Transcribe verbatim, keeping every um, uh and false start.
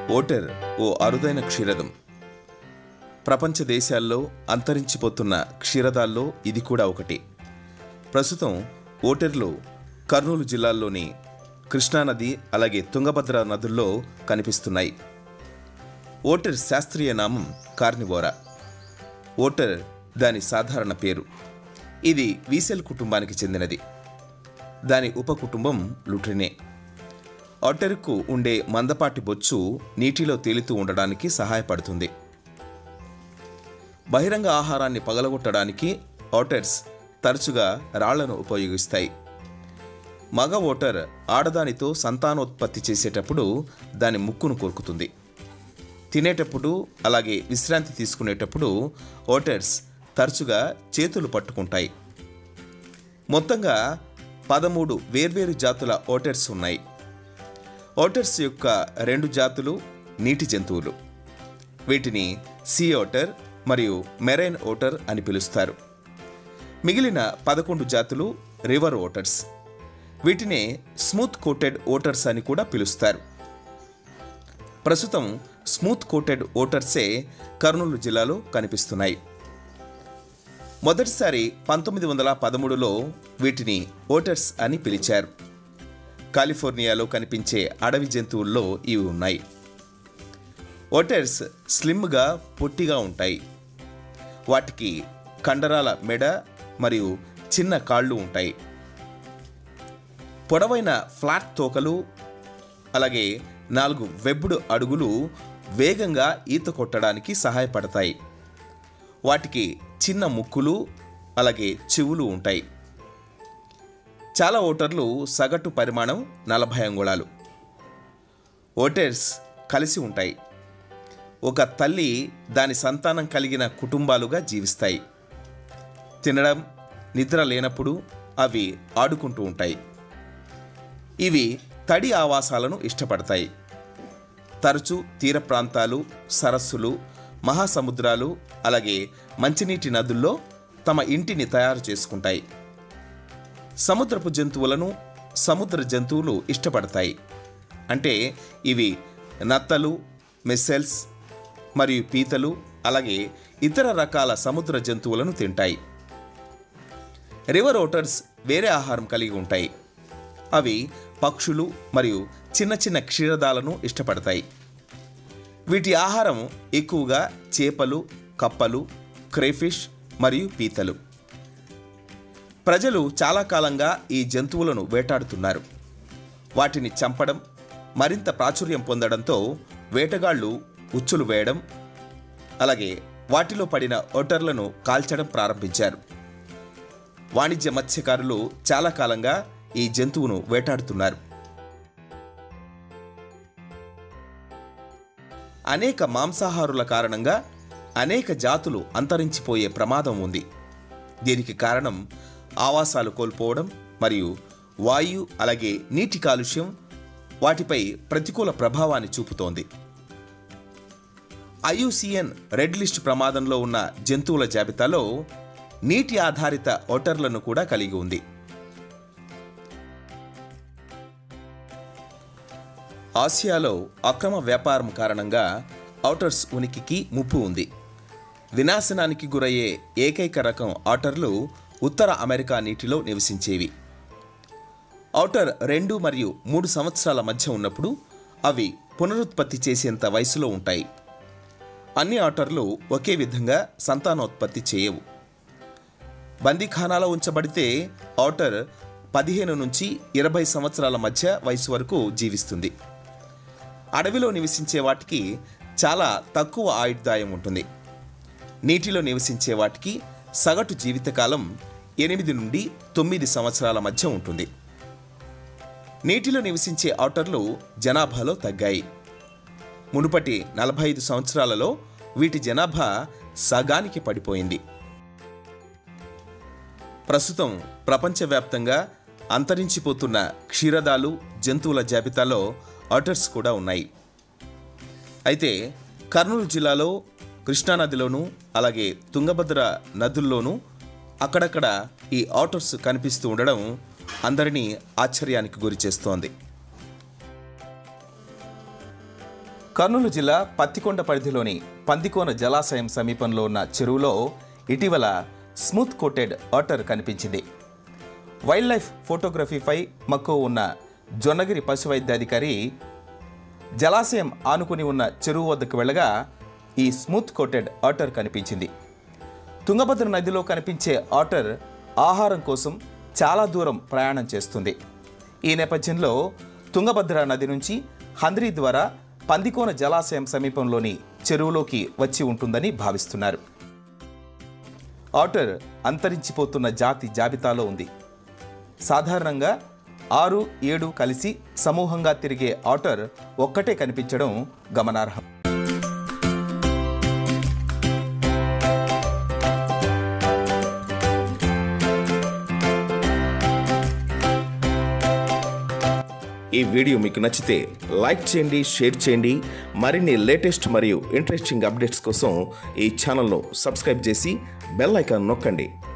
Voter ఓ అరుదైన క్షీరదం. ప్రపంచ దేశాల్లో అంతరించిపోతున్న క్షీరదాల్లో ఇది కూడా ఒకటి. ప్రస్తుతం ఓటర్లు కర్నూలు జిల్లాల్లోని కృష్ణానది అలాగే తుంగభద్ర నదుల్లో కనిపిస్తున్నాయి. ఓటర్ శాస్త్రీయ నామం కార్నివోరా. ఓటర్ దాని సాధారణ పేరు. ఇది వీసెల్ కుటుంబానికి చెందినది. దాని ఉపకుటుంబం లుట్రినే. ఆటర్కు ఉండే మందపాటి బొచ్చు నీటిలో తేలుతూ ఉండడానికి సహాయపడుతుంది. బహిరంగ ఆహారాన్ని పగలగొట్టడానికి ఆటర్స్ తరచుగా రాళ్లను ఉపయోగిస్తాయి. మగ ఓటర్ ఆడదానితో సంతానోత్పత్తి చేసేటప్పుడు దాని ముక్కును కొరుకుతుంది. తినేటప్పుడు అలాగే విశ్రాంతి తీసుకునేటప్పుడు ఓటర్స్ తరచుగా చేతులు పట్టుకుంటాయి. మొత్తంగా పదమూడు వేర్వేరు జాతుల ఓటర్స్ ఉన్నాయి. ఓటర్స్ యొక్క రెండు జాతులు నీటి జంతువులు. వీటిని సీ ఓటర్ మరియు మెరైన్ ఓటర్ అని పిలుస్తారు. మిగిలిన పదకొండు జాతులు రివర్ ఓటర్స్. వీటినే స్మూత్ కోటెడ్ ఓటర్స్ అని కూడా పిలుస్తారు. ప్రస్తుతం స్మూత్ కోటెడ్ ఓటర్సే కర్నూలు జిల్లాలో కనిపిస్తున్నాయి. మొదటిసారి పంతొమ్మిది వందల పదమూడులో వీటిని ఓటర్స్ అని పిలిచారు. కాలిఫోర్నియాలో కనిపించే అడవి జంతువుల్లో ఇవి ఉన్నాయి. ఓటర్స్ స్లిమ్గా పొట్టిగా ఉంటాయి. వాటికి కండరాల మెడ మరియు చిన్న కాళ్ళు ఉంటాయి. పొడవైన ఫ్లాట్ తోకలు అలాగే నాలుగు వెబ్బుడు అడుగులు వేగంగా ఈత కొట్టడానికి సహాయపడతాయి. వాటికి చిన్న ముక్కులు అలాగే చెవులు ఉంటాయి. చాలా ఓటర్లు సగటు పరిమాణం నలభై అంగుళాలు. ఓటర్స్ కలిసి ఉంటాయి. ఒక తల్లి దాని సంతానం కలిగిన కుటుంబాలుగా జీవిస్తాయి. తినడం నిద్ర లేనప్పుడు అవి ఆడుకుంటూ ఉంటాయి. ఇవి తడి ఆవాసాలను ఇష్టపడతాయి. తరచూ తీర ప్రాంతాలు, సరస్సులు, మహాసముద్రాలు అలాగే మంచినీటి నదుల్లో తమ ఇంటిని తయారు చేసుకుంటాయి. సముద్రపు జంతువులను సముద్ర జంతువులు ఇష్టపడతాయి. అంటే ఇవి నత్తలు, మెస్సెల్స్ మరియు పీతలు అలాగే ఇతర రకాల సముద్ర జంతువులను తింటాయి. రివర్ ఓటర్స్ వేరే ఆహారం కలిగి ఉంటాయి. అవి పక్షులు మరియు చిన్న చిన్న క్షీరదాలను ఇష్టపడతాయి. వీటి ఆహారం ఎక్కువగా చేపలు, కప్పలు, క్రేఫిష్ మరియు పీతలు. ప్రజలు చాలా కాలంగా ఈ జంతువులను వేటాడుతున్నారు. వాటిని చంపడం మరింత ప్రాచుర్యం పొందడంతో వేటగాళ్లు ఉచ్చులు వేయడం అలాగే వాటిలో పడిన ఓటర్లను కాల్చడం ప్రారంభించారు. వాణిజ్య మత్స్యకారులు చాలా కాలంగా ఈ జంతువును వేటాడుతున్నారు. అనేక మాంసాహారుల కారణంగా అనేక జాతులు అంతరించిపోయే ప్రమాదం ఉంది. దీనికి కారణం ఆవాసాలు కోల్పోవడం మరియు వాయు అలాగే నీటి కాలుష్యం వాటిపై ప్రతికూల ప్రభావాన్ని చూపుతోంది. I U C N red list ప్రమాదంలో ఉన్న జంతువుల జాబితాలో నీటి ఆధారిత ఓటర్లను కూడా కలిగి ఉంది. ఆసియాలో అక్రమ వ్యాపారం కారణంగా ఆటర్స్ ఉనికికి ముప్పు ఉంది. వినాశనానికి గురయ్యే ఏకైక రకం ఆటర్లు ఉత్తర అమెరికా నీటిలో నివసించేవి. ఆటర్ రెండు మరియు మూడు సంవత్సరాల మధ్య ఉన్నప్పుడు అవి పునరుత్పత్తి చేసేంత వయసులో ఉంటాయి. అన్ని ఆటర్లు ఒకే విధంగా సంతానోత్పత్తి చేయవు. బందీఖానాలో ఉంచబడితే ఆటర్ పదిహేను నుంచి ఇరవై సంవత్సరాల మధ్య వయసు వరకు జీవిస్తుంది. అడవిలో నివసించే వాటికి చాలా తక్కువ ఆయుర్దాయం ఉంటుంది. నీటిలో నివసించే వాటికి సగటు జీవితకాలం ఎనిమిది నుండి తొమ్మిది సంవత్సరాల మధ్య ఉంటుంది. నీటిలో నివసించే ఆటర్లు జనాభాలో తగ్గాయి. మునుపటి నలభై ఐదు సంవత్సరాలలో వీటి జనాభా సగానికి పడిపోయింది. ప్రస్తుతం ప్రపంచవ్యాప్తంగా అంతరించిపోతున్న క్షీరదాలు జంతువుల జాబితాలో ఆటర్స్ కూడా ఉన్నాయి. అయితే కర్నూలు జిల్లాలో కృష్ణానదిలోనూ అలాగే తుంగభద్ర నదుల్లోనూ అక్కడక్కడ ఈ ఆటర్స్ కనిపిస్తూ ఉండడం అందరినీ ఆశ్చర్యానికి గురి చేస్తోంది. కర్నూలు జిల్లా పత్తికొండ పరిధిలోని పందికోన జలాశయం సమీపంలో ఉన్న చెరువులో ఇటీవల స్మూత్ కోటెడ్ ఆటర్ కనిపించింది. వైల్డ్ లైఫ్ ఫోటోగ్రఫీపై మక్కువ ఉన్న జొన్నగిరి పశు వైద్యాధికారి జలాశయం ఆనుకుని ఉన్న చెరువు వద్దకు వెళ్ళగా ఈ స్మూత్ కోటెడ్ ఆటర్ కనిపించింది. తుంగభద్ర నదిలో కనిపించే ఆటర్ ఆహారం కోసం చాలా దూరం ప్రయాణం చేస్తుంది. ఈ నేపథ్యంలో తుంగభద్ర నది నుంచి హంద్రీ ద్వారా పందికోన జలాశయం సమీపంలోని చెరువులోకి వచ్చి ఉంటుందని భావిస్తున్నారు. ఆటర్ అంతరించిపోతున్న జాతి జాబితాలో ఉంది. సాధారణంగా ఆరు ఏడు కలిసి సమూహంగా తిరిగే ఆటర్ ఒక్కటే కనిపించడం గమనార్హం. ఈ వీడియో మీకు నచ్చితే లైక్ చేయండి, షేర్ చేయండి. మరిన్ని లేటెస్ట్ మరియు ఇంట్రెస్టింగ్ అప్డేట్స్ కోసం ఈ ఛానల్ను సబ్స్క్రైబ్ చేసి బెల్ ఐకాన్ నొక్కండి.